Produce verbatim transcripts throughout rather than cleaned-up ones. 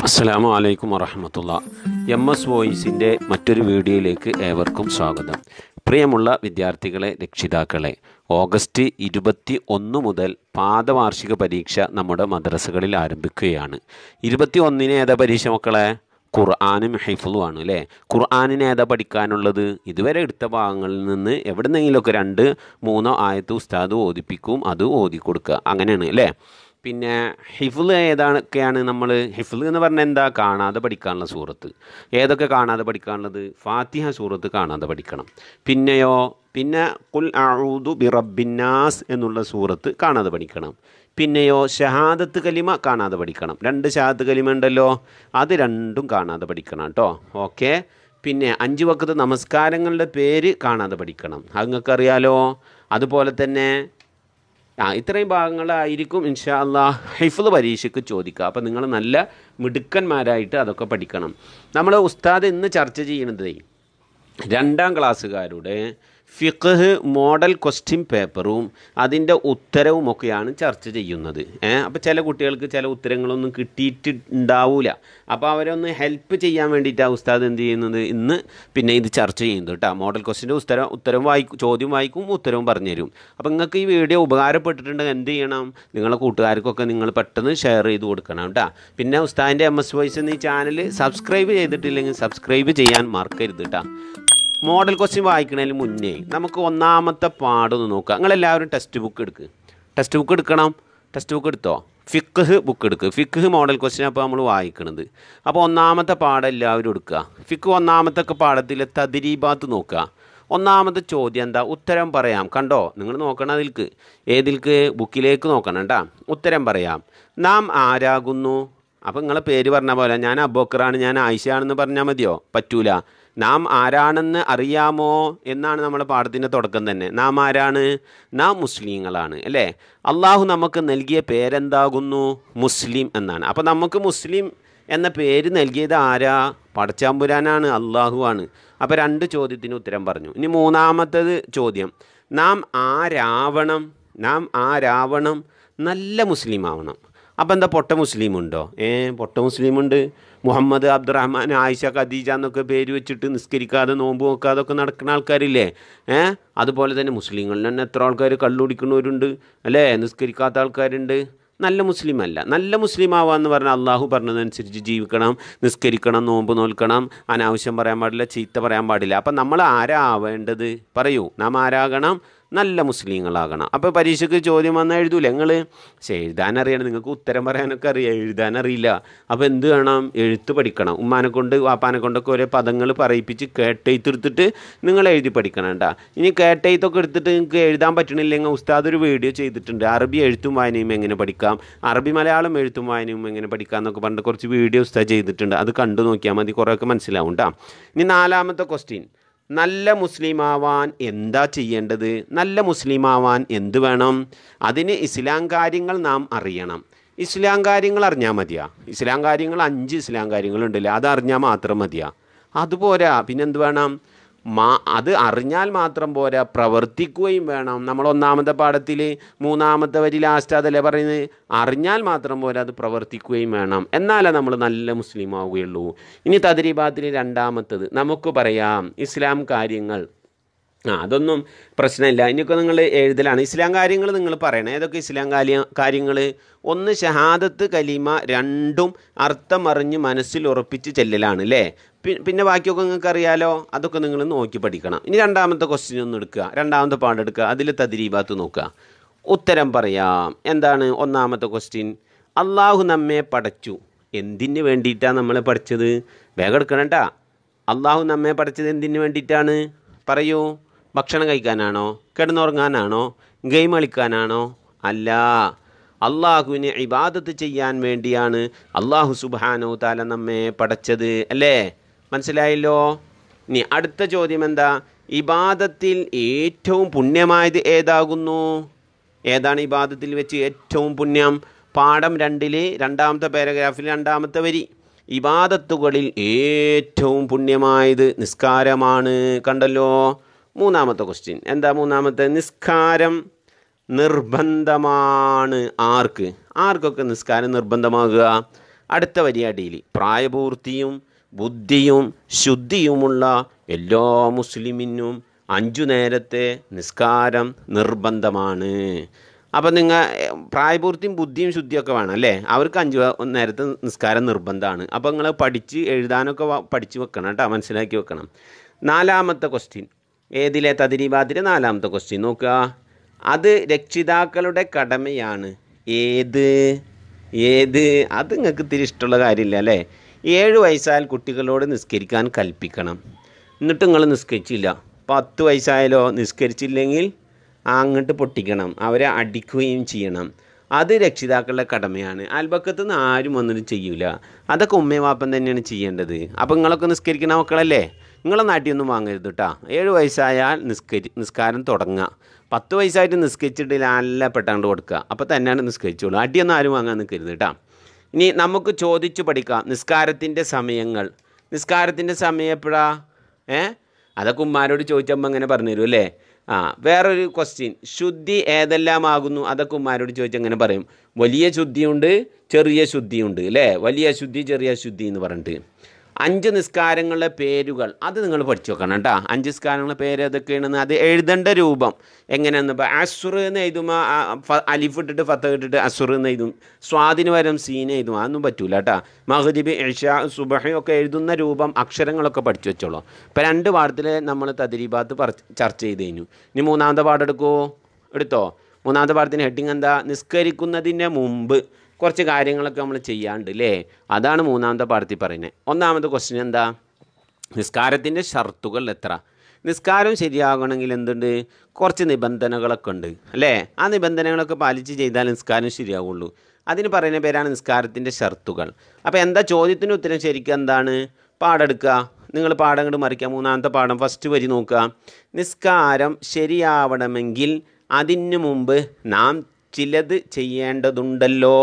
അസ്സലാമു അലൈക്കും വറഹ്മത്തുള്ളാഹി. എം എസ് വോയിസിൻ്റെ മറ്റൊരു വീഡിയോയിലേക്ക് ഏവർക്കും സ്വാഗതം. പ്രിയമുള്ള വിദ്യാർത്ഥികളെ, രക്ഷിതാക്കളെ, ഓഗസ്റ്റ് ഇരുപത്തി ഒന്ന് മുതൽ പാദവാർഷിക പരീക്ഷ നമ്മുടെ മദ്രസകളിൽ ആരംഭിക്കുകയാണ്. ഇരുപത്തി ഒന്നിന് ഏതാ പരീക്ഷ മക്കളെ? ഖുർആനും ഹിഫ്ളുമാണ് അല്ലേ? ഖുർആനിന് ഏതാ പഠിക്കാനുള്ളത്? ഇതുവരെ എടുത്ത ഭാഗങ്ങളിൽ നിന്ന് എവിടെന്നെങ്കിലുമൊക്കെ രണ്ട് മൂന്നോ ആയത്ത് ഉസ്താദ് ഓതിപ്പിക്കും, അത് ഓതി കൊടുക്കുക, അങ്ങനെയാണ് അല്ലേ? പിന്നെ ഹിഫ്ള് ഏതൊക്കെയാണ്? നമ്മൾ ഹിഫ്ള് എന്ന് പറഞ്ഞാൽ എന്താ? കാണാതെ പഠിക്കാനുള്ള സൂറത്ത്. ഏതൊക്കെ കാണാതെ പഠിക്കാനുള്ളത്? ഫാത്തിഹ സൂറത്ത് കാണാതെ പഠിക്കണം. പിന്നെയോ പിന്നെ ഖുൽ അഊദു ബിറബ്ബിന്നാസ് എന്നുള്ള സൂറത്ത് കാണാതെ പഠിക്കണം. പിന്നെയോ ഷഹാദത്ത് കലിമ കാണാതെ പഠിക്കണം. രണ്ട് ഷഹാദത്ത് കലിമ ഉണ്ടല്ലോ, അത് രണ്ടും കാണാതെ പഠിക്കണം കേട്ടോ. ഓക്കെ. പിന്നെ അഞ്ച് വഖത്ത് നമസ്കാരങ്ങളുടെ പേര് കാണാതെ പഠിക്കണം, അത് നിങ്ങൾക്കറിയാലോ. അതുപോലെ തന്നെ ആ ഇത്രയും ഭാഗങ്ങളായിരിക്കും ഇൻഷാ അല്ലാഹ് ഹിഫ്ള് പരീക്ഷയ്ക്ക് ചോദിക്കുക. അപ്പോൾ നിങ്ങൾ നല്ല മിടുക്കന്മാരായിട്ട് അതൊക്കെ പഠിക്കണം. നമ്മൾ ഉസ്താദ് ഇന്ന് ചർച്ച ചെയ്യുന്നത് രണ്ടാം ക്ലാസ്സുകാരുടെ ഫിഖ്ഹ് മോഡൽ ക്വസ്റ്റ്യൻ പേപ്പറും അതിൻ്റെ ഉത്തരവുമൊക്കെയാണ് ചർച്ച ചെയ്യുന്നത്. ഏഹ് അപ്പോൾ ചില കുട്ടികൾക്ക് ചില ഉത്തരങ്ങളൊന്നും കിട്ടിയിട്ടുണ്ടാവില്ല. അപ്പോൾ അവരൊന്ന് ഹെൽപ്പ് ചെയ്യാൻ വേണ്ടിയിട്ടാണ് ഉസ്താദ് എന്ത് ചെയ്യുന്നത് ഇന്ന് പിന്നെ ഇത് ചർച്ച ചെയ്യുന്നത് കേട്ടോ. മോഡൽ ക്വസ്റ്റ്യൻ്റെ ഉത്തരം ഉത്തരവും വായിക്കും, ചോദ്യം വായിക്കും, ഉത്തരവും പറഞ്ഞുതരും. അപ്പോൾ നിങ്ങൾക്ക് ഈ വീഡിയോ ഉപകാരപ്പെട്ടിട്ടുണ്ടെങ്കിൽ എന്ത് ചെയ്യണം? നിങ്ങളെ കൂട്ടുകാർക്കൊക്കെ നിങ്ങൾ പെട്ടെന്ന് ഷെയർ ചെയ്ത് കൊടുക്കണം കേട്ടോ. പിന്നെ ഉസ്താദിൻ്റെ എം എസ് വോയിസ് എന്ന ഈ ചാനൽ സബ്സ്ക്രൈബ് ചെയ്തിട്ടില്ലെങ്കിൽ സബ്സ്ക്രൈബ് ചെയ്യാൻ മറക്കരുത് കേട്ടോ. മോഡൽ ക്വസ്റ്റ്യൻ വായിക്കുന്നതിന് മുന്നേ നമുക്ക് ഒന്നാമത്തെ പാടൊന്ന് നോക്കാം. നിങ്ങളെല്ലാവരും ടെക്സ്റ്റ് ബുക്ക് എടുക്കുക. ടെക്സ്റ്റ് ബുക്ക് എടുക്കണം. ടെക്സ്റ്റ് ബുക്ക് എടുത്തോ? ഫിഖ്ഹ് ബുക്ക് എടുക്കുക. ഫിഖ്ഹ് മോഡൽ ക്വസ്റ്റ്യൻ അപ്പോൾ നമ്മൾ വായിക്കണത്. അപ്പോൾ ഒന്നാമത്തെ പാഠം എല്ലാവരും എടുക്കുക. ഫിഖ് ഒന്നാമത്തെ പാഠത്തിലെ തദ്രീബാത്ത് നോക്കുക. ഒന്നാമത്തെ ചോദ്യം എന്താ? ഉത്തരം പറയാം. കണ്ടോ? നിങ്ങൾ നോക്കണം അതിൽക്ക്, ഏതിൽക്ക്? ബുക്കിലേക്ക് നോക്കണം കേട്ടോ. ഉത്തരം പറയാം. നാം ആരാകുന്നു? അപ്പോൾ നിങ്ങളെ പേര് പറഞ്ഞ പോലെ ഞാൻ അബൂബക്കറാണ്, ഞാൻ ആയിഷയാണെന്ന് പറഞ്ഞാൽ മതിയോ? പറ്റൂല. നാം ആരാണെന്ന് അറിയാമോ എന്നാണ് നമ്മുടെ പാഠത്തിൻ്റെ തുടക്കം തന്നെ. നാം ആരാണ്? നാം മുസ്ലിങ്ങളാണ് അല്ലേ? അള്ളാഹു നമുക്ക് നൽകിയ പേരെന്താകുന്നു? മുസ്ലിം എന്നാണ്. അപ്പോൾ നമുക്ക് മുസ്ലിം എന്ന പേര് നൽകിയത് ആരാ? പടച്ചാമ്പുരാനാണ്, അള്ളാഹു ആണ്. അപ്പോൾ രണ്ട് ചോദ്യത്തിന് ഉത്തരം പറഞ്ഞു. ഇനി മൂന്നാമത്തേത് ചോദ്യം, നാം ആരാവണം? നാം ആരാവണം? നല്ല മുസ്ലിം ആവണം. അപ്പോൾ എന്താ പൊട്ട മുസ്ലിമുണ്ടോ? ഏ പൊട്ട മുസ്ലിമുണ്ട്. മുഹമ്മദ്, അബ്ദുറഹ്മാൻ, ആയിഷ, ഖദീജ എന്നൊക്കെ പേര് വെച്ചിട്ട് നിസ്കരിക്കാതെ നോമ്പ് നോക്കാതെ ഒക്കെ നടക്കുന്ന ആൾക്കാരില്ലേ? ഏഹ് അതുപോലെ തന്നെ മുസ്ലിങ്ങളിൽ തന്നെ എത്ര ആൾക്കാർ കള്ളുടിക്കുന്നവരുണ്ട് അല്ലേ? നിസ്കരിക്കാത്ത ആൾക്കാരുണ്ട്. നല്ല മുസ്ലിം അല്ല. നല്ല മുസ്ലിം ആവാന്ന് പറഞ്ഞാൽ അള്ളാഹു പറഞ്ഞതനുസരിച്ച് ജീവിക്കണം, നിസ്കരിക്കണം, നോമ്പ് നോൽക്കണം, അനാവശ്യം പറയാൻ പാടില്ല, ചീത്ത പറയാൻ പാടില്ല. അപ്പം നമ്മൾ ആരാ ആവേണ്ടത്? പറയൂ. നാം ആരാകണം? നല്ല മുസ്ലിങ്ങളാകണം. അപ്പോൾ പരീക്ഷയ്ക്ക് ചോദ്യം വന്നാൽ എഴുതൂല നിങ്ങൾ? പക്ഷേ എഴുതാനറിയണം. നിങ്ങൾക്ക് ഉത്തരം പറയാനൊക്കെ അറിയാം, എഴുതാനറിയില്ല. അപ്പോൾ എന്ത് വേണം? എഴുത്ത് പഠിക്കണം. ഉമ്മാനെ കൊണ്ട് വാപ്പാനെ കൊണ്ടൊക്കെ ഓരോ പദങ്ങൾ പറയിപ്പിച്ച് കേട്ടെഴുത്തെടുത്തിട്ട് നിങ്ങൾ എഴുതി പഠിക്കണം കേട്ടോ. ഇനി കേട്ടെഴുത്തൊക്കെ എടുത്തിട്ട് നിങ്ങൾക്ക് എഴുതാൻ പറ്റണില്ലെങ്കിൽ ഉസ്താദ് ഒരു വീഡിയോ ചെയ്തിട്ടുണ്ട്, അറബി എഴുത്തും വായനയും എങ്ങനെ പഠിക്കാം, അറബി മലയാളം എഴുത്തും വായനയും എങ്ങനെ പഠിക്കാം എന്നൊക്കെ പറഞ്ഞിട്ട് കുറച്ച് വീഡിയോ ഉസ്താദ് ചെയ്തിട്ടുണ്ട്. അത് കണ്ടു നോക്കിയാൽ മതി, കുറേയൊക്കെ മനസ്സിലാവും കേട്ടോ. ഇനി നാലാമത്തെ ക്വസ്റ്റ്യൻ, നല്ല മുസ്ലിമാവാൻ എന്താ ചെയ്യേണ്ടത്? നല്ല മുസ്ലിമാവാൻ എന്ത് വേണം? അതിന് ഇസ്ലാം കാര്യങ്ങൾ നാം അറിയണം. ഇസ്ലാം കാര്യങ്ങൾ അറിഞ്ഞാൽ മതിയാ? ഇസ്ലാം കാര്യങ്ങൾ അഞ്ച് ഇസ്ലാം കാര്യങ്ങളുണ്ടല്ലേ, അത് അറിഞ്ഞാൽ മാത്രം മതിയാ? അതുപോരാ. പിന്നെന്ത് വേണം? മാ അത് അറിഞ്ഞാൽ മാത്രം പോരാ, പ്രവർത്തിക്കുകയും വേണം. നമ്മൾ ഒന്നാമത്തെ പാഠത്തിൽ മൂന്നാമത്തെ വരി ലാസ്റ്റ് അതല്ലേ പറയുന്നത്? അറിഞ്ഞാൽ മാത്രം പോരാ, അത് പ്രവർത്തിക്കുകയും വേണം. എന്നാലേ നമ്മൾ നല്ല മുസ്ലിം ആവുകയുള്ളൂ. ഇനി തദ്രീബാത്തിൽ രണ്ടാമത്തത് നമുക്ക് പറയാം ഇസ്ലാം കാര്യങ്ങൾ. ആ അതൊന്നും പ്രശ്നമില്ല. ഇനിയൊക്കെ നിങ്ങൾ എഴുതലാണ്. ഇസ്ലാം കാര്യങ്ങൾ നിങ്ങൾ പറയണം. ഏതൊക്കെ ഇസ്ലാം കാര്യ കാര്യങ്ങൾ ഒന്ന് ഷഹാദത്ത് കലിമ, രണ്ടും അർത്ഥം അറിഞ്ഞ് മനസ്സിൽ ഉറപ്പിച്ച് ചെല്ലലാണ് അല്ലേ? പിന്നെ ബാക്കിയൊക്കെ നിങ്ങൾക്ക് അറിയാലോ, അതൊക്കെ നിങ്ങൾ നോക്കി പഠിക്കണം. ഇനി രണ്ടാമത്തെ ക്വസ്റ്റ്യൻ ഒന്ന് എടുക്കുക, രണ്ടാമത്തെ പാഠം എടുക്കുക, അതിൽ തദ്രീബാത്ത് നോക്കുക, ഉത്തരം പറയാം. എന്താണ് ഒന്നാമത്തെ ക്വസ്റ്റ്യൻ? അള്ളാഹു നമ്മെ പടച്ചു, എന്തിന് വേണ്ടിയിട്ടാണ് നമ്മളെ പഠിച്ചത്? വേഗം എടുക്കണം കേട്ടാ. അള്ളാഹു നമ്മെ പഠിച്ചത് എന്തിന് വേണ്ടിയിട്ടാണ്? പറയൂ. ഭക്ഷണം കഴിക്കാനാണോ? കിടന്നുറങ്ങാനാണോ? ഗെയിം കളിക്കാനാണോ? അല്ല, അള്ളാഹുവിനെ ഇബാദത്ത് ചെയ്യാൻ വേണ്ടിയാണ് അള്ളാഹു സുബ്ഹാനഹു തആല നമ്മെ പഠിച്ചത് അല്ലേ? മനസ്സിലായല്ലോ. ഇനി അടുത്ത ചോദ്യം എന്താ? ഇബാദത്തിൽ ഏറ്റവും പുണ്യമായത് ഏതാകുന്നു? ഏതാണ് ഇബാദത്തിൽ വെച്ച് ഏറ്റവും പുണ്യം? പാഠം രണ്ടിൽ രണ്ടാമത്തെ പാരഗ്രാഫിൽ രണ്ടാമത്തെ വരി, ഇബാദത്തുകളിൽ ഏറ്റവും പുണ്യമായത് നിസ്കാരമാണ്. കണ്ടല്ലോ. മൂന്നാമത്തെ ക്വസ്റ്റ്യൻ എന്താ? മൂന്നാമത്തെ, നിസ്കാരം നിർബന്ധമാണ്. ആർക്ക്? ആർക്കൊക്കെ നിസ്കാരം നിർബന്ധമാകുക? അടുത്ത വരി അടിയിൽ പ്രായപൂർത്തിയും ബുദ്ധിയും ശുദ്ധിയുമുള്ള എല്ലാ മുസ്ലിമിനും അഞ്ചു നേരത്തെ നിസ്കാരം നിർബന്ധമാണ്. അപ്പം നിങ്ങൾ പ്രായപൂർത്തിയും ബുദ്ധിയും ശുദ്ധിയൊക്കെ വേണം അല്ലേ, അവർക്ക് അഞ്ച് നേരത്തെ നിസ്കാരം നിർബന്ധമാണ്. അപ്പോൾ നിങ്ങൾ പഠിച്ച് എഴുതാനൊക്കെ പഠിച്ച് വെക്കണം കേട്ടോ, മനസ്സിലാക്കി വെക്കണം. നാലാമത്തെ ക്വസ്റ്റ്യൻ, ഏതിലെ തദ്രീബാത്തിലെ നാലാമത്തെ ക്വസ്റ്റ്യൻ നോക്കുക. അത് രക്ഷിതാക്കളുടെ കടമയാണ്. ഏത് ഏത് അത് നിങ്ങൾക്ക് ഇത്തിരി ഇഷ്ടമുള്ള കാര്യമില്ല അല്ലേ. ഏഴ് വയസ്സായാൽ കുട്ടികളോട് നിസ്കരിക്കാൻ കൽപ്പിക്കണം. എന്നിട്ട് നിങ്ങൾ നിസ്കരിച്ചില്ല. പത്ത് വയസ്സായാലോ നിസ്കരിച്ചില്ലെങ്കിൽ അങ്ങോട്ട് പൊട്ടിക്കണം, അവരെ അടിക്കുകയും ചെയ്യണം. അത് രക്ഷിതാക്കളുടെ കടമയാണ്. അയൽപക്കത്ത് നിന്ന് ആരും വന്നിട്ട് ചെയ്യൂല, അതൊക്കെ ഉമ്മയും വാപ്പൻ തന്നെയാണ് ചെയ്യേണ്ടത്. അപ്പോൾ നിങ്ങളൊക്കെ നിസ്കരിക്കണ മക്കളല്ലേ, നിങ്ങളെ നാട്ടിലൊന്നും വാങ്ങരുത് കേട്ടോ. ഏഴ് വയസ്സായാൽ നിസ്കരി നിസ്കാരം തുടങ്ങുക. പത്ത് വയസ്സായിട്ട് നിസ്കരിച്ചിട്ട് നല്ല പെട്ടാണ്ട് കൊടുക്കുക, അപ്പോൾ തന്നെയാണ് നിസ്കരിച്ചോളൂ. അടിയൊന്നും ആരും വാങ്ങാൻ നിൽക്കരുത് കേട്ടോ. ഇനി നമുക്ക് ചോദിച്ചു പഠിക്കാം നിസ്കാരത്തിൻ്റെ സമയങ്ങൾ. നിസ്കാരത്തിൻ്റെ സമയം എപ്പോഴാ? ഏ അതൊക്കെ ഉമ്മാരോട് ചോദിച്ചപ്പോൾ അങ്ങനെ പറഞ്ഞു തരും അല്ലേ. ആ വേറൊരു ക്വസ്റ്റ്യൻ, ശുദ്ധി ഏതെല്ലാമാകുന്നു? അതൊക്കെ ഉമ്മാരോട് ചോദിച്ചാൽ അങ്ങനെ പറയും. വലിയ ശുദ്ധിയുണ്ട്, ചെറിയ ശുദ്ധിയുണ്ട് അല്ലേ. വലിയ ശുദ്ധി, ചെറിയ ശുദ്ധി എന്ന് പറഞ്ഞിട്ട്. അഞ്ച് നിസ്കാരങ്ങളുടെ പേരുകൾ അത് നിങ്ങൾ പഠിച്ചു വെക്കണം കേട്ടോ. അഞ്ച് നിസ്കാരങ്ങളുടെ പേര് ഏതൊക്കെയാണെന്ന്, അത് എഴുതേണ്ട രൂപം എങ്ങനെയാണെന്ന്. ഇപ്പോൾ അസുർ എന്ന് എഴുതുമ്പോൾ അലിഫ് ഇട്ടിട്ട് ഫത്ത ഇട്ടിട്ട് അസുർ എന്ന് എഴുതും, സ്വാദിന് പകരം സീൻ എഴുതും, അതൊന്നും പറ്റൂല കേട്ടോ. മഗ്രിബ്, ഇശാ, സുബഹി ഒക്കെ എഴുതുന്ന രൂപം അക്ഷരങ്ങളൊക്കെ പഠിച്ചു വെച്ചോളൂ. ഇപ്പോൾ രണ്ട് പാഠത്തിൽ നമ്മൾ തദ്രീബാത്ത് ചർച്ച ചെയ്ത് കഴിഞ്ഞു. ഇനി മൂന്നാമത്തെ പാഠം എടുക്കുമോ? എടുത്തോ. മൂന്നാമത്തെ പാഠത്തിന് ഹെഡിങ് എന്താ? നിസ്കരിക്കുന്നതിന് മുമ്പ് കുറച്ച് കാര്യങ്ങളൊക്കെ നമ്മൾ ചെയ്യാണ്ട് അല്ലേ. അതാണ് മൂന്നാമത്തെ പാഠത്തിൽ പറയുന്നത്. ഒന്നാമത്തെ ക്വസ്റ്റ്യൻ എന്താ? നിസ്കാരത്തിൻ്റെ ഷർത്തുകൾ എത്ര? നിസ്കാരം ശരിയാകണമെങ്കിൽ എന്തുണ്ട്? കുറച്ച് നിബന്ധനകളൊക്കെ ഉണ്ട് അല്ലേ. ആ നിബന്ധനകളൊക്കെ പാലിച്ച് ചെയ്താൽ നിസ്കാരം ശരിയാവുള്ളൂ. അതിന് പറയുന്ന പേരാണ് നിസ്കാരത്തിൻ്റെ ഷർത്തുകൾ. അപ്പോൾ എന്താ ചോദ്യത്തിന് ഉത്തരം ശരിക്കും എന്താണ്? പാഠം എടുക്കുക, നിങ്ങൾ പാഠം അങ്ങോട്ട് മറിക്കുക. മൂന്നാമത്തെ പാഠം ഫസ്റ്റ് വരി നോക്കുക. നിസ്കാരം ശരിയാവണമെങ്കിൽ അതിന് മുമ്പ് നാം ചിലത് ചെയ്യേണ്ടതുണ്ടല്ലോ,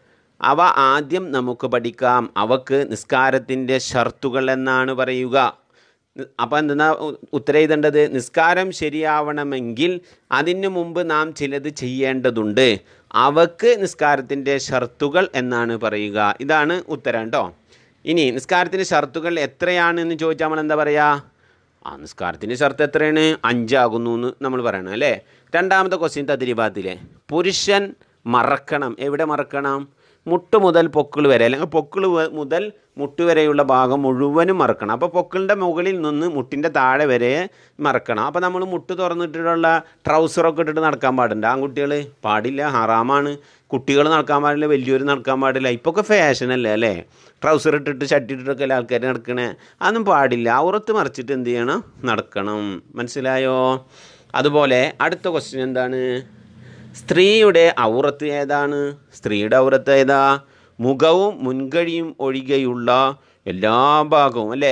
അവ ആദ്യം നമുക്ക് പഠിക്കാം. അവക്ക് നിസ്കാരത്തിൻ്റെ ഷർത്തുകൾ എന്നാണ് പറയുക. അപ്പോൾ എന്താ ഉത്തരം എഴുതേണ്ടത്? നിസ്കാരം ശരിയാവണമെങ്കിൽ അതിന് മുമ്പ് നാം ചിലത് ചെയ്യേണ്ടതുണ്ട്, അവക്ക് നിസ്കാരത്തിൻ്റെ ഷർത്തുകൾ എന്നാണ് പറയുക. ഇതാണ് ഉത്തരം കേട്ടോ. ഇനി നിസ്കാരത്തിൻ്റെ ഷർത്തുകൾ എത്രയാണെന്ന് ചോദിച്ചാൽ നമ്മൾ എന്താ പറയുക? ആ നിസ്കാരത്തിൻ്റെ ഷർത്ത് എത്രയാണ്? അഞ്ചാകുന്നു എന്ന് നമ്മൾ പറയണം അല്ലേ. രണ്ടാമത്തെ ക്വസ്റ്റ്യൻ തദ്രീബാത്തിലെ, പുരുഷൻ മറക്കണം. എവിടെ മറക്കണം? മുട്ട് മുതൽ പൊക്കിൾ വരെ, അല്ലെങ്കിൽ പൊക്കിൾ മുതൽ മുട്ട് വരെയുള്ള ഭാഗം മുഴുവനും മറക്കണം. അപ്പോൾ പൊക്കിളിൻ്റെ മുകളിൽ നിന്ന് മുട്ടിൻ്റെ താഴെ വരെ മറക്കണം. അപ്പോൾ നമ്മൾ മുട്ട് തുറന്നിട്ടുള്ള ട്രൗസറൊക്കെ ഇട്ടിട്ട് നടക്കാൻ പാടുണ്ട്. ആൺകുട്ടികൾ പാടില്ല, ഹറാമാണ്. കുട്ടികൾ നടക്കാൻ പാടില്ല, വലിയവർ നടക്കാൻ പാടില്ല. ഇപ്പോൾ ഒക്കെ ഫാഷനല്ലേ അല്ലേ, ട്രൗസർ ഇട്ടിട്ട് ഷർട്ട് ഇട്ടിട്ടൊക്കെ ആൾക്കാർ നടക്കണേ. അതൊന്നും പാടില്ല. ഔറത്ത് മറിച്ചിട്ട് എന്ത് ചെയ്യണം? നടക്കണം. മനസ്സിലായോ? അതുപോലെ അടുത്ത ക്വസ്റ്റ്യൻ എന്താണ്? സ്ത്രീയുടെ ഔറത്ത് ഏതാണ്? സ്ത്രീയുടെ ഔറത്ത് ഏതാ? മുഖവും മുൻകഴിയും ഒഴികെയുള്ള എല്ലാ ഭാഗവും അല്ലേ.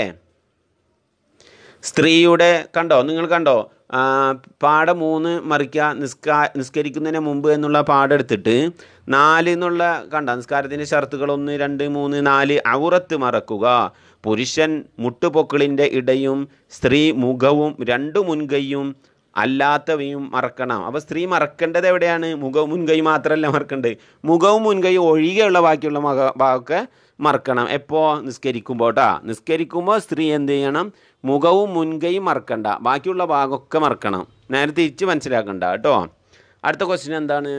സ്ത്രീയുടെ കണ്ടോ, നിങ്ങൾ കണ്ടോ? പാഠം മൂന്ന് മറിക്കുക, നിസ്കാ നിസ്കരിക്കുന്നതിന് മുമ്പ് എന്നുള്ള പാഠം എടുത്തിട്ട് നാല് എന്നുള്ള കണ്ട നിസ്കാരത്തിൻ്റെ ഷർത്തുകൾ ഒന്ന് രണ്ട് മൂന്ന് നാല്. ഔറത്ത് മറക്കുക, പുരുഷൻ മുട്ടുപൊക്കിളിൻ്റെ ഇടയും സ്ത്രീ മുഖവും രണ്ടു മുൻകൈയും അല്ലാത്തവയും മറക്കണം. അപ്പോൾ സ്ത്രീ മറക്കേണ്ടത് എവിടെയാണ്? മുഖവും മുൻകൈ മാത്രമല്ല മറക്കേണ്ടത്, മുഖവും മുൻകൈയും ഒഴികെയുള്ള ബാക്കിയുള്ള മക ഭാഗമൊക്കെ മറക്കണം. എപ്പോൾ? നിസ്കരിക്കുമ്പോൾ കേട്ടോ. നിസ്കരിക്കുമ്പോൾ സ്ത്രീ എന്ത് ചെയ്യണം? മുഖവും മുൻകൈയും മറക്കണ്ട, ബാക്കിയുള്ള ഭാഗമൊക്കെ മറക്കണം. നേരെ തിരിച്ച് മനസ്സിലാക്കണ്ട കേട്ടോ. അടുത്ത ക്വസ്റ്റ്യൻ എന്താണ്?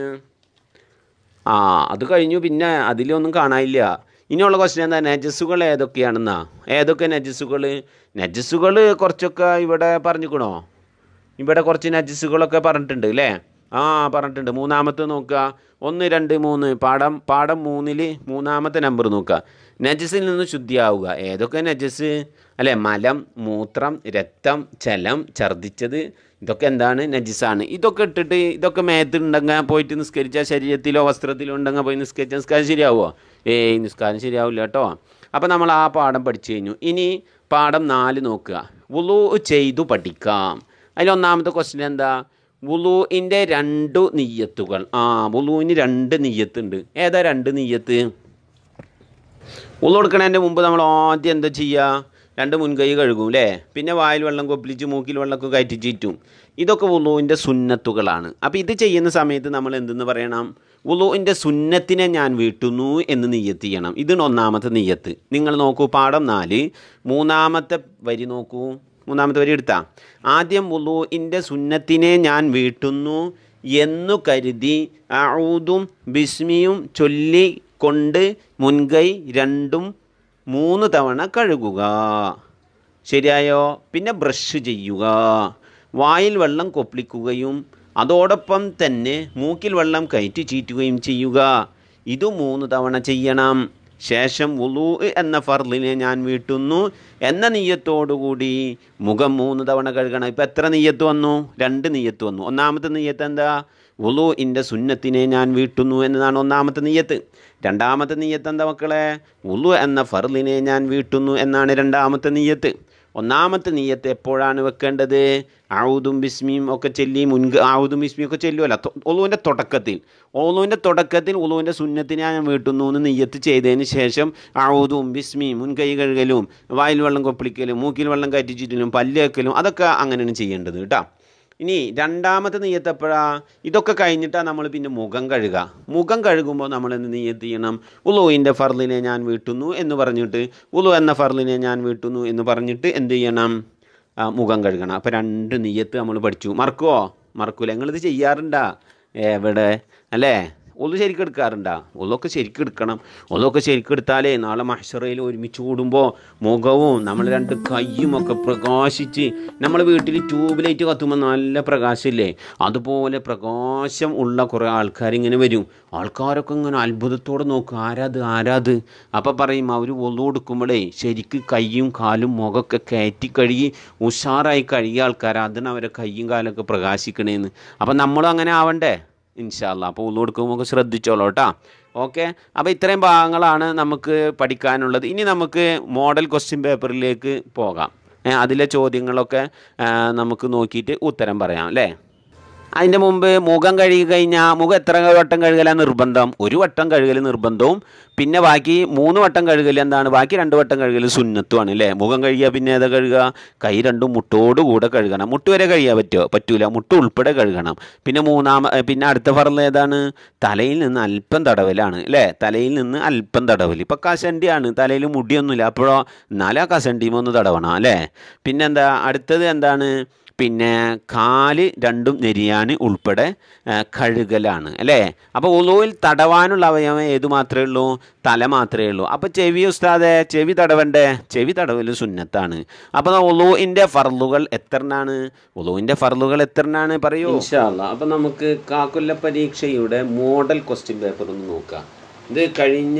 ആ അത് കഴിഞ്ഞു, പിന്നെ അതിലൊന്നും കാണാനില്ല. ഇനിയുള്ള ക്വസ്റ്റ്യൻ എന്താ? നജസ്സുകൾ ഏതൊക്കെയാണെന്നാ. ഏതൊക്കെ നജസ്സുകൾ? നജസ്സുകൾ കുറച്ചൊക്കെ ഇവിടെ പറഞ്ഞിക്കണോ? ഇവിടെ കുറച്ച് നജസ്സുകളൊക്കെ പറഞ്ഞിട്ടുണ്ട് അല്ലേ. ആ പറഞ്ഞിട്ടുണ്ട്. മൂന്നാമത്തെ നോക്കുക, ഒന്ന് രണ്ട് മൂന്ന് പാഠം പാഠം മൂന്നിൽ മൂന്നാമത്തെ നമ്പർ നോക്കുക. നജസ്സിൽ നിന്ന് ശുദ്ധിയാവുക. ഏതൊക്കെ നജസ് അല്ലേ? മലം, മൂത്രം, രക്തം, ജലം, ഛർദ്ദിച്ചത്, ഇതൊക്കെ എന്താണ്? നജസ്സാണ്. ഇതൊക്കെ ഇട്ടിട്ട് ഇതൊക്കെ മേത്തുണ്ടെങ്കിൽ പോയിട്ട് നിസ്കരിച്ചാൽ, ശരീരത്തിലോ വസ്ത്രത്തിലോ ഉണ്ടെങ്കിൽ പോയി നിസ്കരിച്ചാൽ നിസ്കാരം ശരിയാവുമോ? ഏയ് നിസ്കാരം ശരിയാവില്ല കേട്ടോ. അപ്പോൾ നമ്മൾ ആ പാഠം പഠിച്ചു കഴിഞ്ഞു. ഇനി പാഠം നാല് നോക്കുക. വുളൂ ചെയ്തു പഠിക്കാം. അതിലൊന്നാമത്തെ ക്വസ്റ്റ്യൻ എന്താ? വുളൂഇൻ്റെ രണ്ടു നിയ്യത്തുകൾ. ആ വുളൂവിന് രണ്ട് നിയ്യത്തുണ്ട്. ഏതാ രണ്ട് നിയ്യത്ത്? വുളൂ എടുക്കണതിൻ്റെ മുമ്പ് നമ്മൾ ആദ്യം എന്താ ചെയ്യുക? രണ്ട് മുൻകൈ കഴുകും അല്ലേ, പിന്നെ വായിൽ വെള്ളം കൊപ്പിളിച്ച് മൂക്കിൽ വെള്ളമൊക്കെ കയറ്റി ചീറ്റും. ഇതൊക്കെ വുളുവിൻ്റെ സുന്നത്തുകളാണ്. അപ്പോൾ ഇത് ചെയ്യുന്ന സമയത്ത് നമ്മൾ എന്തെന്ന് പറയണം? വുളുവിൻ്റെ സുന്നത്തിനെ ഞാൻ വീട്ടുന്നു എന്ന് നിയ്യത്ത് ചെയ്യണം. ഇതാണ് ഒന്നാമത്തെ നിയ്യത്ത്. നിങ്ങൾ നോക്കൂ, പാഠം നാല് മൂന്നാമത്തെ വരി നോക്കൂ. മൂന്നാമത്തെ വരി എടുത്താ ആദ്യം വുളുവിൻ്റെ സുന്നത്തിനെ ഞാൻ വീട്ടുന്നു എന്നു കരുതി അഊദും ബിസ്മിയും ചൊല്ലി കൊണ്ട് മുൻകൈ രണ്ടും മൂന്ന് തവണ കഴുകുക. ശരിയായോ? പിന്നെ ബ്രഷ് ചെയ്യുക, വായിൽ വെള്ളം കൊപ്പിളിക്കുകയും അതോടൊപ്പം തന്നെ മൂക്കിൽ വെള്ളം കയറ്റി ചീറ്റുകയും ചെയ്യുക. ഇത് മൂന്ന് തവണ ചെയ്യണം. ശേഷം വുളൂ എന്ന ഫർളിനെ ഞാൻ വീട്ടുന്നു എന്ന നിയ്യത്തോടുകൂടി മുഖം മൂന്ന് തവണ കഴുകണം. ഇപ്പം എത്ര നിയ്യത്ത് വന്നു? രണ്ട് നിയ്യത്ത് വന്നു. ഒന്നാമത്തെ നിയ്യത്ത് എന്താ? വുളൂഇൻ്റെ സുന്നത്തിനെ ഞാൻ വീട്ടുന്നു എന്നതാണ് ഒന്നാമത്തെ നിയ്യത്ത്. രണ്ടാമത്തെ നിയ്യത്ത് എന്താ മക്കളെ? വുളു എന്ന ഫർളിനെ ഞാൻ വീട്ടുന്നു എന്നാണ് രണ്ടാമത്തെ നിയ്യത്ത്. ഒന്നാമത്തെ നിയ്യത്ത് എപ്പോഴാണ് വെക്കേണ്ടത്? ഔദും ബിസ്മിയും ഒക്കെ ചൊല്ലി മുൻക് ഔദും ബിസ്മിയും ഒക്കെ ചൊല്ലുമല്ല ഒളുവിൻ്റെ തുടക്കത്തിൽ. ഒളുവിൻ്റെ തുടക്കത്തിൽ ഒളുവിൻ്റെ സുന്നത്തിനെ ഞാൻ വീട്ടുന്നു എന്ന് നിയ്യത്ത് ചെയ്തതിന് ശേഷം ഔദും ബിസ്മിയും മുൻകൈ കഴുകലും വായിൽ വെള്ളം കൊപ്പിളിക്കലും മൂക്കിൽ വെള്ളം കയറ്റി ചുറ്റലും പല്ല് വെക്കലും അതൊക്കെ അങ്ങനെയാണ് ചെയ്യേണ്ടത് കേട്ടോ. ഇനി രണ്ടാമത്തെ നിയ്യത്ത് എപ്പോഴാണ്? ഇതൊക്കെ കഴിഞ്ഞിട്ടാണ് നമ്മൾ പിന്നെ മുഖം കഴുകുക. മുഖം കഴുകുമ്പോൾ നമ്മൾ എന്ത് നിയ്യത്ത് ചെയ്യണം? വുളുവിൻ്റെ ഫർളിനെ ഞാൻ വീട്ടുന്നു എന്ന് പറഞ്ഞിട്ട് വുളു എന്ന ഫർളിനെ ഞാൻ വീട്ടുന്നു എന്ന് പറഞ്ഞിട്ട് എന്ത് ചെയ്യണം? മുഖം കഴുകണം. അപ്പോൾ രണ്ട് നിയ്യത്ത് നമ്മൾ പഠിച്ചു. മറക്കുമോ? മറക്കൂല. നിങ്ങളിത് ചെയ്യാറുണ്ടാ? എവിടെ അല്ലേ? ഒന്നു ശരിക്കും എടുക്കാറുണ്ടാ? ഒന്നൊക്കെ ശരിക്കും എടുക്കണം. ഒന്നൊക്കെ ശരിക്കും എടുത്താലേ നാളെ മഹ്ശറയിൽ ഒരുമിച്ച് കൂടുമ്പോൾ മുഖവും നമ്മൾ രണ്ട് കയ്യും ഒക്കെ പ്രകാശിച്ച്, നമ്മൾ വീട്ടിൽ ട്യൂബ് ലൈറ്റ് കത്തുമ്പോൾ നല്ല പ്രകാശമില്ലേ, അതുപോലെ പ്രകാശം ഉള്ള കുറേ ആൾക്കാരിങ്ങനെ വരും. ആൾക്കാരൊക്കെ ഇങ്ങനെ അത്ഭുതത്തോടെ നോക്കും, ആരാത് ആരാത്. അപ്പം പറയും അവർ ഒന്നു കൊടുക്കുമ്പോഴേ ശരിക്ക് കയ്യും കാലും മുഖമൊക്കെ കയറ്റി കഴുകി ഉഷാറായി കഴുകിയ ആൾക്കാർ, അതിന് അവരെ കയ്യും കാലൊക്കെ പ്രകാശിക്കണേന്ന്. അപ്പം നമ്മളും അങ്ങനെ ആവണ്ടേ? ഇൻഷാ അല്ലാ. അപ്പോൾ ഉള്ളു കൊടുക്കുമ്പോൾ ശ്രദ്ധിച്ചോളൂ കേട്ടോ. ഓക്കെ. അപ്പോൾ ഇത്രയും ഭാഗങ്ങളാണ് നമുക്ക് പഠിക്കാനുള്ളത്. ഇനി നമുക്ക് മോഡൽ ക്വസ്റ്റ്യൻ പേപ്പറിലേക്ക് പോകാം. അതിലെ ചോദ്യങ്ങളൊക്കെ നമുക്ക് നോക്കിയിട്ട് ഉത്തരം പറയാം അല്ലേ. അതിൻ്റെ മുമ്പ് മുഖം കഴുകി കഴിഞ്ഞാൽ മുഖം എത്ര വട്ടം കഴുകലാണ് നിർബന്ധം? ഒരു വട്ടം കഴുകൽ നിർബന്ധവും പിന്നെ ബാക്കി മൂന്ന് വട്ടം കഴുകൽ എന്താണ്? ബാക്കി രണ്ട് വട്ടം കഴുകൽ സുന്നത്തുമാണ് അല്ലേ. മുഖം കഴുകിയാൽ പിന്നെ ഏതാ കഴുകുക? കൈ രണ്ടും മുട്ടോടുകൂടെ കഴുകണം. മുട്ട് വരെ കഴുകിയാൽ പറ്റുമോ? പറ്റൂല. മുട്ട് ഉൾപ്പെടെ കഴുകണം. പിന്നെ മൂന്നാമ പിന്നെ അടുത്ത ഫർള് ഏതാണ്? തലയിൽ നിന്ന് അല്പം തടവലാണ് അല്ലേ. തലയിൽ നിന്ന് അല്പം തടവൽ. ഇപ്പം കഷണ്ടിയാണ്, തലയിൽ മുടിയൊന്നുമില്ല, അപ്പോഴോ എന്നാലും ആ കഷണ്ടിയും ഒന്ന് തടവണം അല്ലേ. പിന്നെന്താ അടുത്തത് എന്താണ്? പിന്നെ കാല് രണ്ടും നെരിയാൻ ഉൾപ്പെടെ കഴുകലാണ് അല്ലേ. അപ്പോൾ ഉളുവിൽ തടവാനുള്ള അവയവം ഏതു മാത്രമേ ഉള്ളൂ? തല മാത്രമേ ഉള്ളൂ. അപ്പോൾ ചെവി ഉസ്താദെ, ചെവി തടവണ്ടേ? ചെവി തടവൽ സുന്നത്താണ്. അപ്പോൾ ഉളുവിൻ്റെ ഫർളുകൾ എത്രണ്ണാണ്? ഉളുവിൻ്റെ ഫർളുകൾ എത്രണ്ണാണ് പറയൂ ഇൻഷാ അല്ലാ. അപ്പോൾ നമുക്ക് കാക്കൊല്ല പരീക്ഷയുടെ മോഡൽ ക്വസ്റ്റ്യൻ പേപ്പർ ഒന്ന് നോക്കാം. ഇത് കഴിഞ്ഞ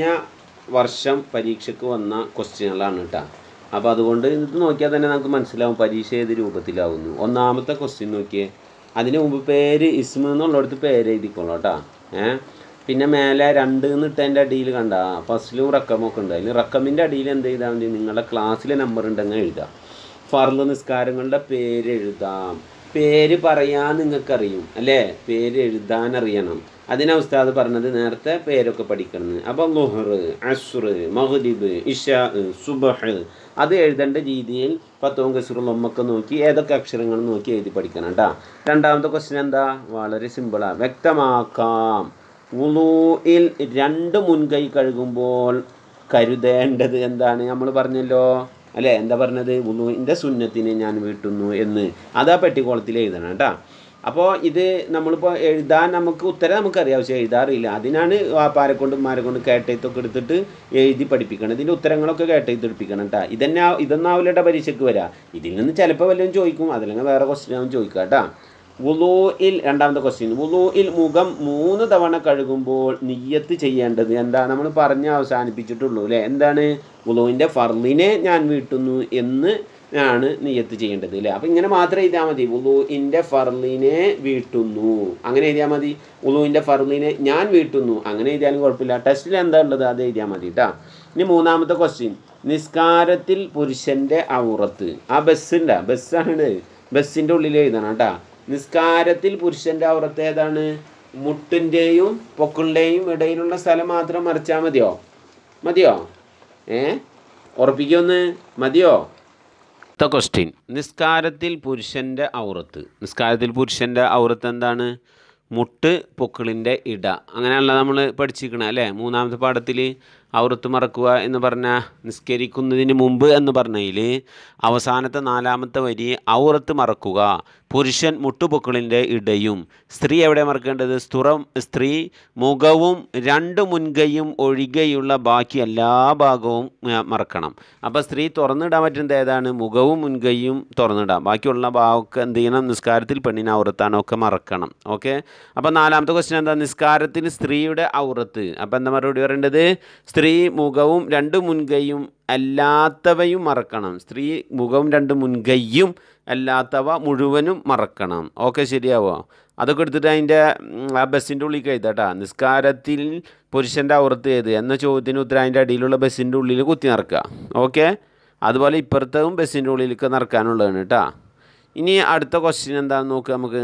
വർഷം പരീക്ഷയ്ക്ക് വന്ന ക്വസ്റ്റ്യനുകളാണ് കേട്ടോ. അപ്പോൾ അതുകൊണ്ട് ഇത് നോക്കിയാൽ തന്നെ നമുക്ക് മനസ്സിലാവും പരീക്ഷ ഏത് രൂപത്തിലാവുന്നു. ഒന്നാമത്തെ ക്വസ്റ്റ്യൻ നോക്കിയേ. അതിന് മുമ്പ് പേര് ഇസ്മ എന്നുള്ളടത്ത് പേര് എഴുതിക്കോളൂ കേട്ടോ. ഏഹ് പിന്നെ മേലെ രണ്ട് എന്നിട്ടതിൻ്റെ അടിയിൽ കണ്ട ഫസ്റ്റിലും റക്കമൊക്കെ ഉണ്ട്. അതിൽ റക്കമിൻ്റെ അടിയിൽ എന്ത് ചെയ്താൽ മതി? നിങ്ങളുടെ ക്ലാസ്സിലെ നമ്പർ ഉണ്ടെങ്കിൽ എഴുതാം. ഫർള് നിസ്കാരങ്ങളുടെ പേര് എഴുതാം. പേര് പറയാൻ നിങ്ങൾക്കറിയും അല്ലേ. പേര് എഴുതാൻ അറിയണം. അതിനാ ഉസ്താദ് പറഞ്ഞത് നേരത്തെ പേരൊക്കെ പഠിക്കണം. അപ്പം ളുഹർ, അസ്ർ, മഗ്രിബ്, ഇശാ, സുബ്ഹ് അത് എഴുതേണ്ട രീതിയിൽ പത്തവും കസുറും ഒമ്മൊക്കെ നോക്കി ഏതൊക്കെ അക്ഷരങ്ങൾ നോക്കി എഴുതി പഠിക്കണം കേട്ടോ. രണ്ടാമത്തെ ക്വസ്റ്റ്യൻ എന്താ? വളരെ സിമ്പിളാണ്. വ്യക്തമാക്കാം. വുളൂഇൽ രണ്ട് മുൻകൈ കഴുകുമ്പോൾ കരുതേണ്ടത് എന്താണ്? നമ്മൾ പറഞ്ഞല്ലോ അല്ലേ. എന്താ പറഞ്ഞത്? വുളൂഇൻ്റെ സുന്നത്തിനെ ഞാൻ വീട്ടുന്നു എന്ന്. അതാ പെട്ടിക്കോളത്തിൽ എഴുതണം കേട്ടോ. അപ്പോൾ ഇത് നമ്മളിപ്പോൾ എഴുതാൻ നമുക്ക് ഉത്തരം നമുക്കറിയാം, പക്ഷേ എഴുതാറില്ല. അതിനാണ് വാപ്പാരെ കൊണ്ടും മാരെ കൊണ്ടും കേട്ടെഴുത്തൊക്കെ എടുത്തിട്ട് എഴുതി പഠിപ്പിക്കണം. ഇതിൻ്റെ ഉത്തരങ്ങളൊക്കെ കേട്ടെഴുത്ത് എടുപ്പിക്കണം കേട്ടോ. ഇതന്നെ ഇതൊന്നാവില്ലട്ട പരീക്ഷയ്ക്ക് വരാം. ഇതിൽ നിന്ന് ചിലപ്പോൾ വല്ലതും ചോദിക്കും, അതല്ലെങ്കിൽ വേറെ ക്വസ്റ്റ്യൻ ആവും ചോദിക്കുക കേട്ടോ. വുളൂഇൽ രണ്ടാമത്തെ ക്വസ്റ്റ്യൻ. വുളൂഇൽ മുഖം മൂന്ന് തവണ കഴുകുമ്പോൾ നിയ്യത്ത് ചെയ്യേണ്ടത് എന്താ? നമ്മൾ പറഞ്ഞ് അവസാനിപ്പിച്ചിട്ടുള്ളൂ അല്ലേ. എന്താണ്? വുളൂഇൻ്റെ ഫർളിനെ ഞാൻ വീട്ടുന്നു എന്ന് ആണ് നിയ്യത്ത് ചെയ്യേണ്ടത് അല്ലേ. അപ്പം ഇങ്ങനെ മാത്രം എഴുതിയാൽ മതി. വുളൂഇൻ്റെ ഫർളിനെ വീട്ടുന്നു അങ്ങനെ എഴുതിയാൽ മതി. വുളൂഇൻ്റെ ഫർളിനെ ഞാൻ വീട്ടുന്നു അങ്ങനെ എഴുതിയാലും കുഴപ്പമില്ല. ടെസ്റ്റിൽ എന്താ ഉള്ളത് അത് എഴുതിയാൽ മതി കേട്ടോ. ഇനി മൂന്നാമത്തെ ക്വസ്റ്റ്യൻ. നിസ്കാരത്തിൽ പുരുഷൻ്റെ ഔറത്ത്. ആ ബസ്സിൻ്റെ ബസ്സാണ് ബസ്സിൻ്റെ ഉള്ളിൽ എഴുതണം കേട്ടോ. നിസ്കാരത്തിൽ പുരുഷൻ്റെ ഔറത്ത് ഏതാണ്? മുട്ടിൻ്റെയും പൊക്കിളിൻ്റെയും ഇടയിലുള്ള സ്ഥലം മാത്രം മറിച്ചാൽ മതിയോ? മതിയോ? ഏ ഉറപ്പിക്കൊന്ന് മതിയോ? അടുത്ത ക്വസ്റ്റ്യൻ, നിസ്കാരത്തിൽ പുരുഷൻ്റെ ഔറത്ത്. നിസ്കാരത്തിൽ പുരുഷൻ്റെ ഔറത്ത് എന്താണ്? മുട്ട് പൊക്കിളിൻ്റെ ഇട. അങ്ങനെയല്ല നമ്മൾ പഠിച്ചിരിക്കണം അല്ലേ? മൂന്നാമത്തെ പാഠത്തിൽ ഔറത്ത് മറക്കുക എന്ന് പറഞ്ഞാൽ നിസ്കരിക്കുന്നതിന് മുമ്പ് എന്ന് പറഞ്ഞതിൽ അവസാനത്തെ നാലാമത്തെ വരി ഔറത്ത് മറക്കുക, പുരുഷൻ മുട്ടുപൊക്കിളിൻ്റെ ഇടയും. സ്ത്രീ എവിടെ മറക്കേണ്ടത്? സ്തുറം സ്ത്രീ മുഖവും രണ്ട് മുൻകൈയും ഒഴികെയുള്ള ബാക്കി എല്ലാ ഭാഗവും മറക്കണം. അപ്പോൾ സ്ത്രീ തുറന്നിടാൻ പറ്റുന്നത് ഏതാണ്? മുഖവും മുൻകൈയും തുറന്നിടാം. ബാക്കിയുള്ള ഭാഗമൊക്കെ എന്ത് ചെയ്യണം? നിസ്കാരത്തിൽ പെണ്ണിന് ഔറത്താണ്, ഒക്കെ മറക്കണം. ഓക്കെ. അപ്പോൾ നാലാമത്തെ ക്വസ്റ്റ്യൻ എന്താ? നിസ്കാരത്തിൽ സ്ത്രീയുടെ ഔറത്ത്. അപ്പോൾ എന്താ മറുപടി പറയേണ്ടത്? സ്ത്രീ മുഖവും രണ്ട് മുൻകൈയും അല്ലാത്തവയും മറക്കണം. സ്ത്രീ മുഖവും രണ്ട് മുൻകൈയും അല്ലാത്തവ മുഴുവനും മറക്കണം. ഓക്കെ, ശരിയാവോ? അതൊക്കെ എടുത്തിട്ട് അതിൻ്റെ ആ ബസ്സിൻ്റെ ഉള്ളിൽ എഴുതാട്ടാ. നിസ്കാരത്തിൽ പുരുഷൻ്റെ ഔറത്ത് ഏത് എന്ന ചോദ്യത്തിന് ഉത്തരം അതിൻ്റെ അടിയിലുള്ള ബസ്സിൻ്റെ ഉള്ളിൽ കുത്തി നിറക്കുക. ഓക്കെ. അതുപോലെ ഇപ്പുറത്തും ബസ്സിൻ്റെ ഉള്ളിലേക്ക് നിറക്കാനുള്ളതാണ് കേട്ടോ. ഇനി അടുത്ത ക്വസ്റ്റ്യൻ എന്താണെന്ന് നോക്കുക നമുക്ക്.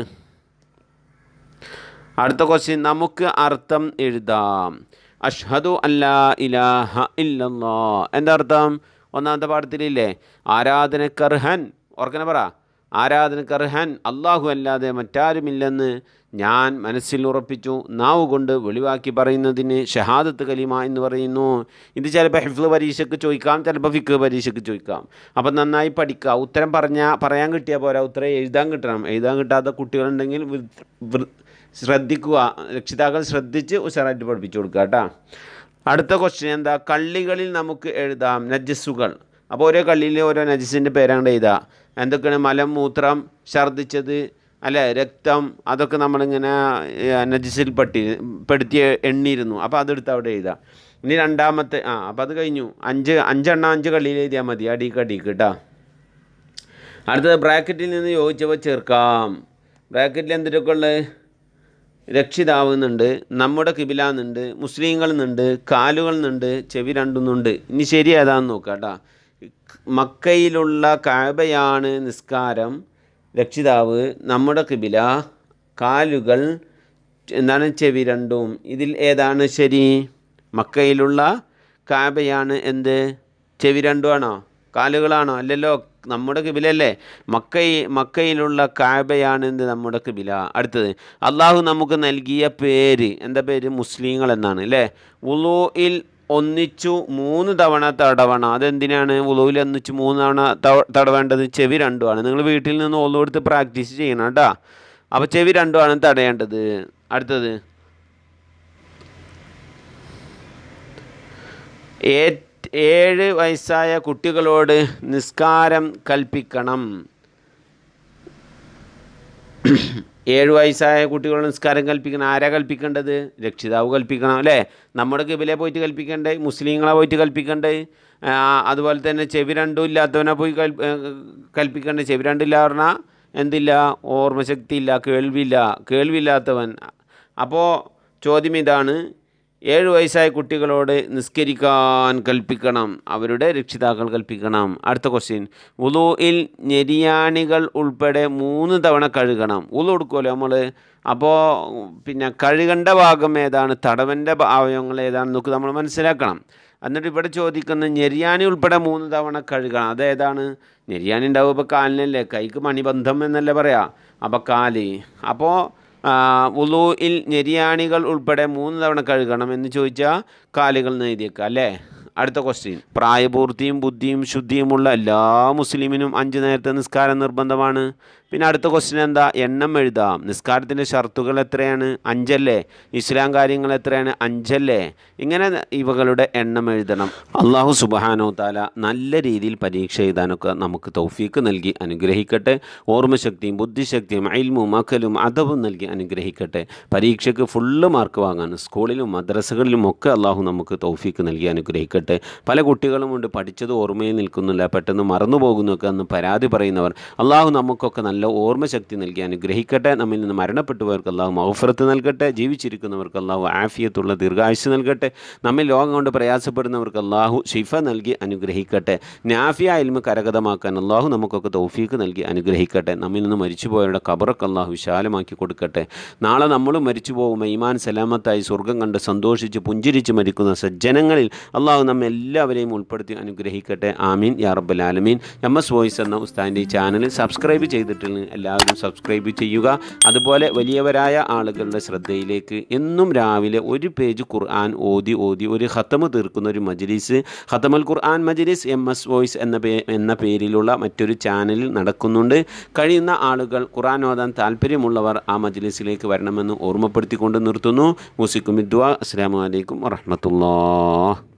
അടുത്ത ക്വസ്റ്റ്യൻ, നമുക്ക് അർത്ഥം എഴുതാം. അഷ്ഹദു അല്ലാ ഇലാഹ ഇല്ലല്ലാഹ്. എന്താ അർത്ഥം? ഒന്നാമത്തെ പാഠത്തിലില്ലേ ആരാധനക്കർഹൻ, ഓർക്കനെ പറ, ആരാധനക്കർഹൻ അള്ളാഹു അല്ലാതെ മറ്റാരുമില്ലെന്ന് ഞാൻ മനസ്സിൽ ഉറപ്പിച്ചു. നാവ് കൊണ്ട് വെളിവാക്കി പറയുന്നതിന് ഷഹാദത്ത് കലിമ എന്ന് പറയുന്നു. ഇത് ചിലപ്പോൾ ഹിഫ്ള് പരീക്ഷയ്ക്ക് ചോദിക്കാം, ചിലപ്പോൾ ഫിഖ് പരീക്ഷയ്ക്ക് ചോദിക്കാം. അപ്പം നന്നായി പഠിക്കുക. ഉത്തരം പറഞ്ഞാൽ പറയാൻ കിട്ടിയാൽ പോരാ, ഉത്തരം എഴുതാൻ കിട്ടണം. എഴുതാൻ കിട്ടാത്ത കുട്ടികളുണ്ടെങ്കിൽ ശ്രദ്ധിക്കുക, രക്ഷിതാക്കൾ ശ്രദ്ധിച്ച് ഉഷാറായിട്ട് പഠിപ്പിച്ചു കൊടുക്കുക കേട്ടോ. അടുത്ത ക്വസ്റ്റ്യൻ എന്താ? കള്ളികളിൽ നമുക്ക് എഴുതാം നജസ്സുകൾ. അപ്പോൾ ഓരോ കള്ളിയിൽ ഓരോ നജസിൻ്റെ പേരാണ്ട് എഴുതുക. എന്തൊക്കെയാണ്? മലം, മൂത്രം, ഛർദ്ദിച്ചത്, അല്ലേ, രക്തം, അതൊക്കെ നമ്മളിങ്ങനെ നജസിൽ പെട്ടി പെടുത്തി എണ്ണിയിരുന്നു. അപ്പോൾ അതെടുത്ത് അവിടെ എഴുതാം. ഇനി രണ്ടാമത്തെ ആ അപ്പോൾ അത് കഴിഞ്ഞു. അഞ്ച് അഞ്ചെണ്ണം അഞ്ച് കള്ളിയിൽ എഴുതിയാൽ മതി, അടിക്ക് അടിക്ക് കേട്ടോ. അടുത്തത് ബ്രാക്കറ്റിൽ നിന്ന് യോജിച്ചവ ചേർക്കാം. ബ്രാക്കറ്റിൽ എന്തൊക്കെ ഉള്ളത്? രക്ഷിതാവ് എന്നുണ്ട്, നമ്മുടെ കിബില എന്നുണ്ട്, മുസ്ലിങ്ങൾ എന്നുണ്ട്, കാലുകൾ എന്നുണ്ട്, ചെവി രണ്ടുന്നുണ്ട്. ഇനി ശരി ഏതാണെന്ന് നോക്കാം കേട്ടോ. മക്കയിലുള്ള കഅബയാണ് നിസ്കാരം, രക്ഷിതാവ്, നമ്മുടെ കിബില, കാലുകൾ, എന്താണ്, ചെവി രണ്ടും. ഇതിൽ ഏതാണ് ശരി? മക്കയിലുള്ള കഅബയാണ് എന്ത്? ചെവി രണ്ടുമാണോ? കാലുകളാണോ? അല്ലല്ലോ, നമ്മുടെ കിബിലല്ലേ. മക്കൈ മക്കയിലുള്ള കഅബയാണ് എന്ത്? നമ്മുടെ കിബില. അടുത്തത്, അള്ളാഹു നമുക്ക് നൽകിയ പേര് എന്താ പേര്? മുസ്ലിങ്ങൾ എന്നാണ് അല്ലേ. വുളൂഇൽ ഒന്നിച്ചു മൂന്ന് തവണ തടവണം. അതെന്തിനാണ് വുളൂഇൽ ഒന്നിച്ച് മൂന്ന് തവണ തടവേണ്ടത്? ചെവി രണ്ടുമാണ്. നിങ്ങൾ വീട്ടിൽ നിന്ന് ഒന്നു കൊടുത്ത് പ്രാക്ടീസ് ചെയ്യണം കേട്ടോ. അപ്പോൾ ചെവി രണ്ടുമാണ് തടയേണ്ടത്. അടുത്തത്, ഏ ഏഴ് വയസ്സായ കുട്ടികളോട് നിസ്കാരം കൽപ്പിക്കണം. ഏഴ് വയസ്സായ കുട്ടികളോട് നിസ്കാരം കൽപ്പിക്കണം. ആരാ കൽപ്പിക്കേണ്ടത്? രക്ഷിതാവ് കൽപ്പിക്കണം അല്ലേ. നമ്മുടെ കിബിലെ പോയിട്ട് കൽപ്പിക്കണ്ടേ? മുസ്ലിങ്ങളെ പോയിട്ട് കൽപ്പിക്കണ്ടേ? അതുപോലെ തന്നെ ചെവി രണ്ടും ഇല്ലാത്തവനെ പോയി കൽ കൽപ്പിക്കണ്ടേ? ചെവി രണ്ടില്ല പറഞ്ഞാൽ എന്തില്ല? ഓർമ്മശക്തി ഇല്ല, കേൾവിയില്ല, കേൾവിയില്ലാത്തവൻ. അപ്പോൾ ചോദ്യം ഇതാണ്, ഏഴ് വയസ്സായ കുട്ടികളോട് നിസ്കരിക്കാൻ കൽപ്പിക്കണം, അവരുടെ രക്ഷിതാക്കൾ കൽപ്പിക്കണം. അടുത്ത ക്വസ്റ്റ്യൻ, വുളൂഇൽ ഞെരിയാണികൾ ഉൾപ്പെടെ മൂന്ന് തവണ കഴുകണം. വുളു എടുക്കുമല്ലോ നമ്മൾ. അപ്പോൾ പിന്നെ കഴുകേണ്ട ഭാഗം ഏതാണ്? തടവൻ്റെ അവയവങ്ങൾ ഏതാണെന്നൊക്കെ നമ്മൾ മനസ്സിലാക്കണം. എന്നിട്ട് ഇവിടെ ചോദിക്കുന്ന ഞെരിയാണി ഉൾപ്പെടെ മൂന്ന് തവണ കഴുകണം. അതേതാണ്? ഞെരിയാണി ഉണ്ടാവും ഇപ്പോൾ കാലിനല്ലേ, കൈക്ക് മണിബന്ധം എന്നല്ലേ പറയാം. അപ്പോൾ കാല്. അപ്പോൾ വുളൂഇൽ ഞെരിയാണികൾ ഉൾപ്പെടെ മൂന്ന് തവണ കഴുകണം എന്ന് ചോദിച്ചാൽ കാലുകൾ എഴുതിയേക്കുക അല്ലേ. അടുത്ത ക്വസ്റ്റ്യൻ, പ്രായപൂർത്തിയും ബുദ്ധിയും ശുദ്ധിയുമുള്ള എല്ലാ മുസ്ലിമിനും അഞ്ച് നേരത്തെ നിസ്കാരം നിർബന്ധമാണ്. പിന്നെ അടുത്ത ക്വസ്റ്റ്യൻ എന്താ? എണ്ണം എഴുതാം. നിസ്കാരത്തിൻ്റെ ഷർത്തുകൾ എത്രയാണ്? അഞ്ചല്ലേ. ഇസ്ലാം കാര്യങ്ങൾ എത്രയാണ്? അഞ്ചല്ലേ. ഇങ്ങനെ ഇവകളുടെ എണ്ണം എഴുതണം. അള്ളാഹു സുബ്ഹാനഹു തആല നല്ല രീതിയിൽ പരീക്ഷ എഴുതാനൊക്കെ നമുക്ക് തൗഫീക്ക് നൽകി അനുഗ്രഹിക്കട്ടെ. ഓർമ്മശക്തിയും ബുദ്ധിശക്തിയും ഇൽമും അഖലും അദബും നൽകി അനുഗ്രഹിക്കട്ടെ. പരീക്ഷയ്ക്ക് ഫുള്ള് മാർക്ക് വാങ്ങാൻ സ്കൂളിലും മദ്രസകളിലും ഒക്കെ അള്ളാഹു നമുക്ക് തൗഫീക്ക് നൽകി അനുഗ്രഹിക്കട്ടെ. പല കുട്ടികളുമുണ്ട് പഠിച്ചത് ഓർമ്മയിൽ നിൽക്കുന്നില്ല, പെട്ടെന്ന് മറന്നു പോകുന്നൊക്കെ എന്ന് പരാതി പറയുന്നവർ. അള്ളാഹു നമുക്കൊക്കെ നല്ല നല്ല ഓർമ്മശക്തി നൽകി അനുഗ്രഹിക്കട്ടെ. നമ്മിൽ നിന്ന് മരണപ്പെട്ടവർക്ക് അല്ലാഹു മഗ്ഫിറത്ത് നൽകട്ടെ. ജീവിച്ചിരിക്കുന്നവർക്ക് അല്ലാഹു ആഫിയത്തുള്ള ദീർഘായുസ്സ് നൽകട്ടെ. നമ്മിൽ രോഗം കൊണ്ട് പ്രയാസപ്പെടുന്നവർക്ക് അല്ലാഹു ശിഫ നൽകി അനുഗ്രഹിക്കട്ടെ. നാഫിയ ഇൽമ് കരഗതമാക്കാൻ അല്ലാഹു നമുക്കൊക്കെ തൗഫീക്ക് നൽകി അനുഗ്രഹിക്കട്ടെ. നമ്മിൽ നിന്ന് മരിച്ചുപോയവരുടെ ഖബറൊക്കെ അല്ലാഹു വിശാലമാക്കി കൊടുക്കട്ടെ. നാളെ നമ്മളും മരിച്ചു പോകും ഈമാൻ സലാമത്തായി സ്വർഗ്ഗം കണ്ട് സന്തോഷിച്ച് പുഞ്ചിരിച്ച് മരിക്കുന്ന സജ്ജനങ്ങളിൽ അല്ലാഹു നമ്മെ എല്ലാവരെയും ഉൾപ്പെടുത്തി അനുഗ്രഹിക്കട്ടെ. ആമീൻ യാ റബ്ബൽ ആലമീൻ. എം എസ് വോയിസ് എന്ന ഉസ്താദിൻ്റെ ഈ ചാനൽ സബ്സ്ക്രൈബ് ചെയ്തിട്ടുണ്ടെങ്കിൽ എല്ലാവരും സബ്സ്ക്രൈബ് ചെയ്യുക. അതുപോലെ വലിയവരായ ആളുകളുടെ ശ്രദ്ധയിലേക്ക് എന്നും രാവിലെ ഒരു പേജ് ഖുർആൻ ഓതി ഓതി ഒരു ഖത്തമ് തീർക്കുന്ന ഒരു മജ്ലിസ്, ഖത്തമുൽ ഖുർആൻ മജ്ലിസ് എം എസ് വോയിസ് എന്ന പേ എന്ന പേരിലുള്ള മറ്റൊരു ചാനലിൽ നടക്കുന്നുണ്ട്. കഴിയുന്ന ആളുകൾ ഖുർആൻ ഓതാൻ താല്പര്യമുള്ളവർ ആ മജ്ലിസിലേക്ക് വരണമെന്ന് ഓർമ്മപ്പെടുത്തിക്കൊണ്ട് നിർത്തുന്നു. മുസിക്കും ദുആ. അസ്സലാമു അലൈക്കും വറഹ്മത്തുള്ളാഹി.